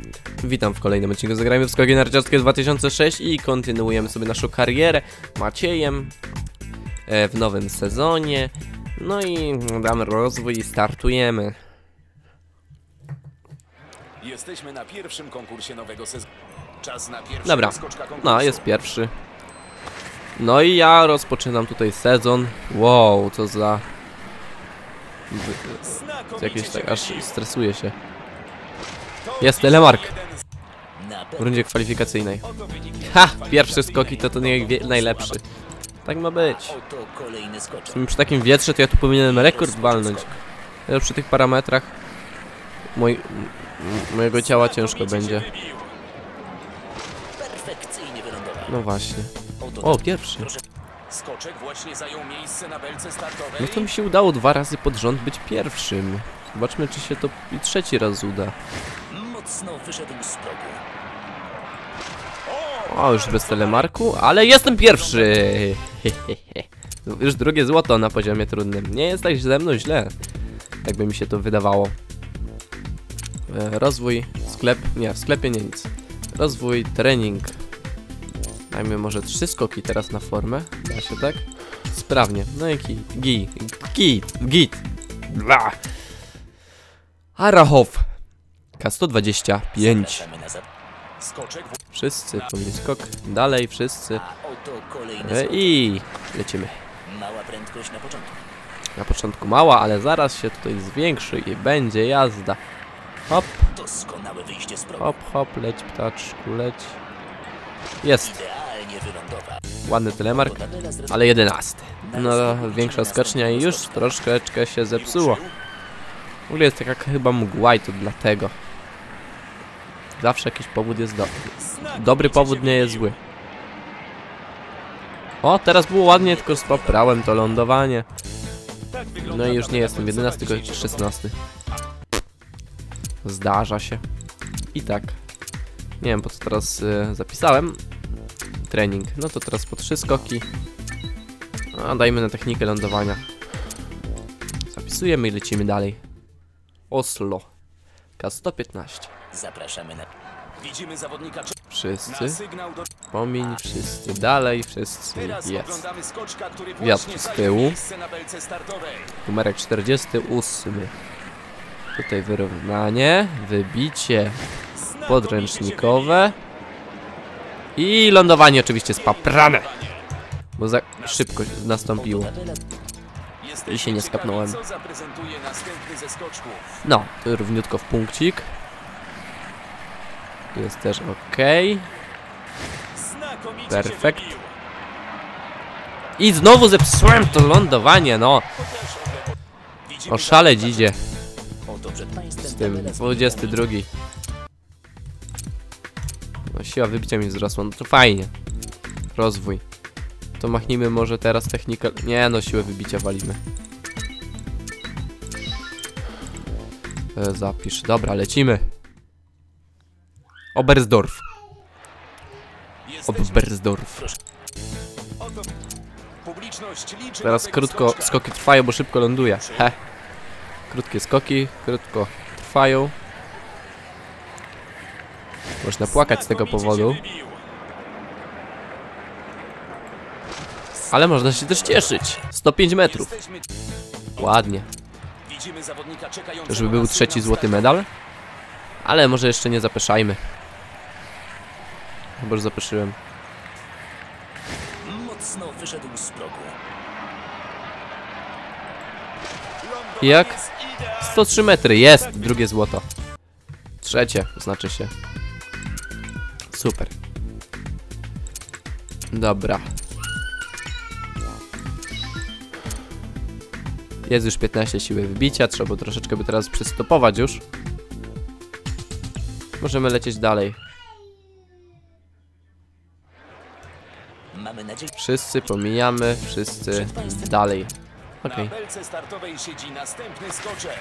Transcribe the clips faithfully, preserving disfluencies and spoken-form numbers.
Witam w kolejnym odcinku Zagrajmy w Skoki Narciarskie dwa tysiące sześć i kontynuujemy sobie naszą karierę Maciejem e, w nowym sezonie. No i damy rozwój i startujemy. Jesteśmy na pierwszym konkursie nowego sezonu. Czas na pierwszy Dobra, no jest pierwszy. No i ja rozpoczynam tutaj sezon. Wow, co za... Jakieś tak, aż stresuję się. Jest telemark w rundzie kwalifikacyjnej. Ha! Pierwsze skoki to to nie najlepszy. Tak ma być. Przy takim wietrze to ja tu powinienem rekord walnąć. Ale przy tych parametrach moj, mojego ciała ciężko będzie. No właśnie. O, pierwszy. Skoczek właśnie zajął miejsce na belce startowej. No to mi się udało dwa razy pod rząd być pierwszym. Zobaczmy, czy się to i trzeci raz uda. Mocno wyszedł z progu. O, już bez telemarku, ale jestem pierwszy! Już drugie złoto na poziomie trudnym. Nie jest tak ze mną źle, jakby mi się to wydawało. E, rozwój, sklep, nie, w sklepie nie nic. Rozwój, trening. Dajmy może trzy skoki teraz na formę, da się tak? Sprawnie, no i git, git, git. Arachow. K sto dwadzieścia pięć. Wszyscy, pomni skok, dalej wszyscy. E, I lecimy. Mała prędkość na początku. Na początku mała, ale zaraz się tutaj zwiększy i będzie jazda. Hop, Doskonałe wyjście z progu. hop, hop, leć ptaczku, leć. Jest. Idealnie wylądował. Ładny telemark, ale jedenasty. No, większa skocznia i już troszeczkę się zepsuło. W ogóle jest taka chyba mgła i to dlatego. Zawsze jakiś powód jest dobry. Dobry powód nie jest zły. O, teraz było ładnie, tylko poprałem to lądowanie. No i już nie jestem jedenasty, tylko szesnasty. Zdarza się. I tak. Nie wiem, po co teraz y, zapisałem. Trening. No to teraz po trzy skoki. A dajmy na technikę lądowania. Zapisujemy i lecimy dalej. Oslo. K sto piętnaście. Zapraszamy na... Widzimy zawodnika. Wszyscy. Sygnał do... Pomiń, wszyscy dalej, wszyscy. Teraz Jest. oglądamy skoczka, który Wiatr właśnie z zajął tyłu. miejsce na belce startowej. Numerek czterdziesty ósmy. Tutaj wyrównanie, wybicie podręcznikowe. I lądowanie oczywiście spaprane. Bo za szybko nastąpiło. I się nie skapnąłem. Co zaprezentuje następny ze skoczków? No, to równiutko w punkcik. Jest też ok. Znakomicie Perfekt. się wybił. I znowu zepsułem to lądowanie, no. Widzimy Oszaleć idzie Oto przed państwem z tym dwudziesty drugi. No, siła wybicia mi wzrosła, no to fajnie. Rozwój. To machnijmy może teraz technikę. Nie no, siłę wybicia walimy. E, zapisz. Dobra, lecimy. Oberstdorf. Oberstdorf. Oto publiczność liczy Teraz na tego krótko skoczka. skoki trwają, bo szybko ląduje. He. Krótkie skoki, krótko trwają. Można płakać z tego Znakomicie powodu, się wybił. ale można się też cieszyć. sto pięć metrów. Jesteśmy... Ładnie. Widzimy zawodnika czekającego Żeby na był sygnał trzeci złoty startowy. medal. Ale może jeszcze nie zapeszajmy. Chyba już zapeszyłem. Mocno wyszedł z progu. I jak? Jest idealnie. sto trzy metry. Jest! Drugie złoto. Trzecie, znaczy się. Super. Dobra. Jest już piętnaście siły wybicia. Trzeba troszeczkę by teraz przystopować już. Możemy lecieć dalej. Mamy nadzieję, Wszyscy pomijamy, wszyscy dalej. Okej. na belce startowej siedzi następny skoczek.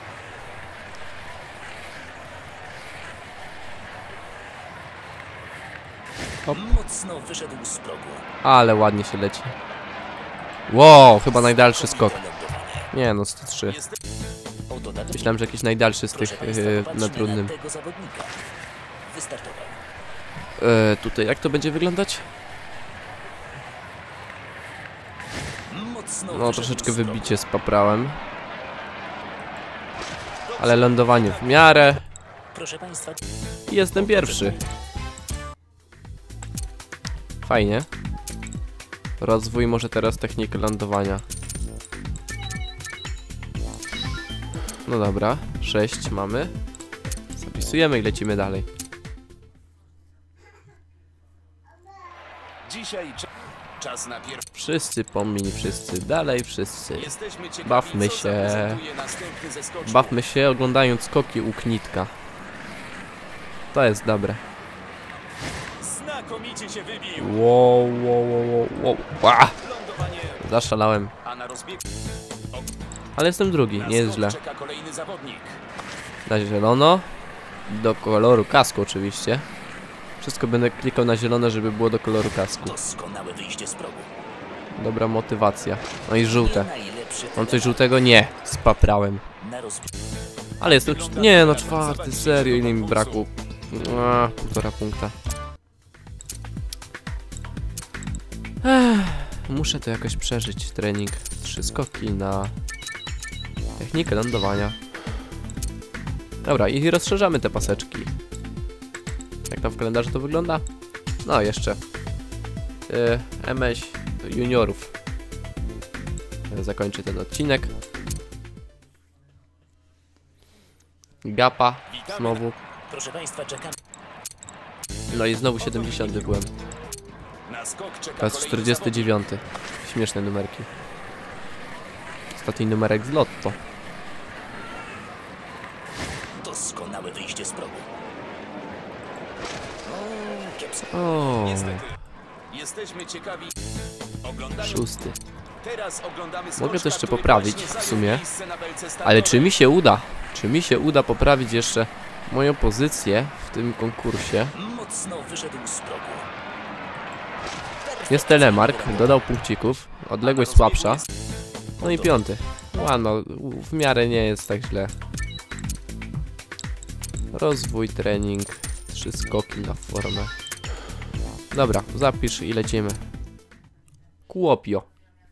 Hop. Mocno wyszedł z progu. Ale ładnie się leci. Wow, chyba najdalszy skok. Nie no, sto trzy. Jest... Oto Myślałem, że jakiś najdalszy z tych Proszę państwa, yy, popatrzmy na trudnym. na tego zawodnika. wystartował. E, tutaj jak to będzie wyglądać? Mocno No wyszedł troszeczkę z progu. wybicie spaprałem. Ale lądowanie w miarę. Proszę państwa, I jestem pierwszy. Fajnie. Rozwój może teraz technikę lądowania. No dobra, sześć mamy. Zapisujemy i lecimy dalej. Dzisiaj cza- czas na pierwszy. Wszyscy pomini, wszyscy dalej, wszyscy. Jesteśmy ciekawi, Bawmy co się. zaprezentuje następny ze skoczków. Bawmy się oglądając skoki u Knitka. To jest dobre. Znakomicie się wybił. Wow, wow, wow, wow, wow. Ła! Lądowanie, Zaszalałem. a na rozbiegu. Ale jestem drugi, Na nie jest skok źle. czeka kolejny zawodnik. Na zielono. Do koloru kasku oczywiście. Wszystko będę klikał na zielono, żeby było do koloru kasku. doskonałe wyjście z progu. Dobra motywacja. No i żółte. Najlepszy Mam coś żółtego? Nie. Spaprałem. na rozbiegu. Ale jestem... cz- Nie no, czwarty. Serio, ile mi brakło? A, półtora punkta. Ech, muszę to jakoś przeżyć. Trening. Trzy skoki na... technikę lądowania. Dobra, i rozszerzamy te paseczki. Jak tam w kalendarzu to wygląda? No, jeszcze. Yy, M S juniorów. Zakończę ten odcinek. Gapa. Znowu. Proszę państwa, czekamy. No i znowu siedemdziesiąty byłem. Na skok czeka Teraz kolejny czterdziesty dziewiąty. Śmieszne numerki. Ostatni numerek z lotto. Doskonałe wyjście z progu. O, kiepsko. O, zawodnik. Niestety. Jesteśmy ciekawi. Oglądając. szósty. Teraz oglądamy Mogę skoczka, to jeszcze który poprawić właśnie w zajął sumie. miejsce na belce startowej. Ale czy mi się uda? Czy mi się uda poprawić jeszcze moją pozycję w tym konkursie? Mocno wyszedł z progu. Jest telemark, dodał punkcików, odległość słabsza. No i piąty. Ładno, w miarę nie jest tak źle. Rozwój, trening, trzy skoki na formę. Dobra, zapisz i lecimy. Kuopio.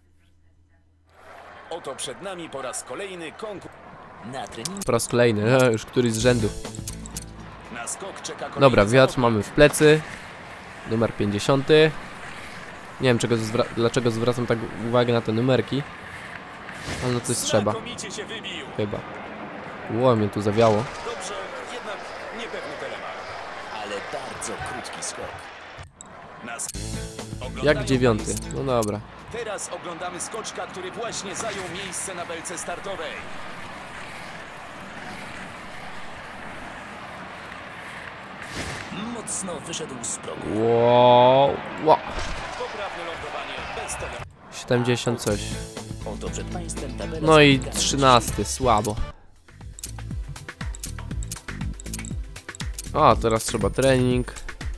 Oto przed nami po raz kolejny konkurs. Na treningu Po raz kolejny, e, już któryś z rzędu. Na skok czeka kolejny Dobra, wiatr zawodnik. mamy w plecy. Numer pięćdziesiąty. Nie wiem czego zwra dlaczego zwracam tak uwagę na te numerki. Ale no coś trzeba, Znakomicie się wybił. chyba. Ło, mnie tu zawiało. Dobrze, jednak niepewny telemark. ale bardzo krótki skok. Na sk- Jak Oglądając dziewiąty. miejsce. No dobra. Teraz oglądamy skoczka, który właśnie zajął miejsce na belce startowej. Mocno wyszedł z progu. Wow, wow. Poprawne lądowanie bez telemarku. siedemdziesiąt coś. Oto przed państwem tabela No i spotkań. trzynasty, słabo. O, teraz trzeba trening.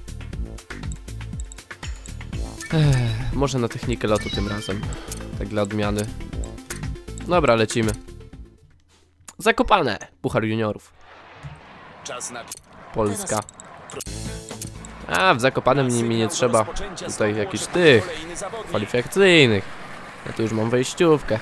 Ech, może na technikę lotu tym razem. Tak dla odmiany. Dobra, lecimy. Zakopane. Puchar juniorów. Czas na Polska. A, w Zakopanem mi, mi nie sygnał do trzeba rozpoczęcia tutaj skoku jakichś czeka tych kolejny zawodnik. kwalifikacyjnych. Ja tu już mam wejściówkę.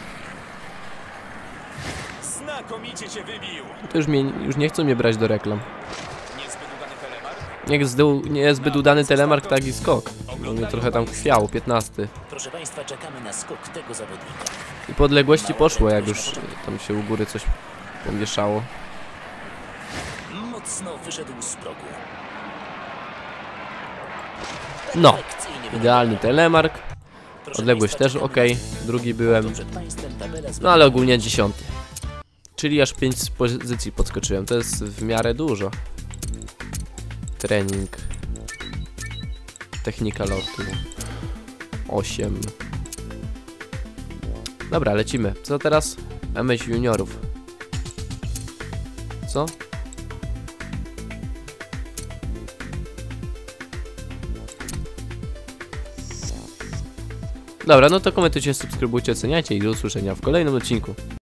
Znakomicie się wybił. To już, mnie, już nie chcą mnie brać do reklam. Niezbyt udany telemark. Niech zdył, nie jest zbyt udany telemark, tak i skok. Bo mnie trochę tam kwiało, piętnasty. Proszę państwa, czekamy na skok tego zawodnika. I po odległości poszło, jak już tam się u góry coś pomieszało. Mocno wyszedł z progu. No, Perfekcyjnie idealny telemark. Proszę Odległość państwa, też czekamy ok. na- Drugi byłem. Oto przed państwem tabela No ale ogólnie dziesiąty. Czyli aż pięć z pozycji podskoczyłem. To jest w miarę dużo. Trening. Technika lotu. osiem. Dobra, lecimy. Co teraz? M S juniorów. Co? Dobra, no to komentujcie, subskrybujcie, oceniajcie i do usłyszenia w kolejnym odcinku.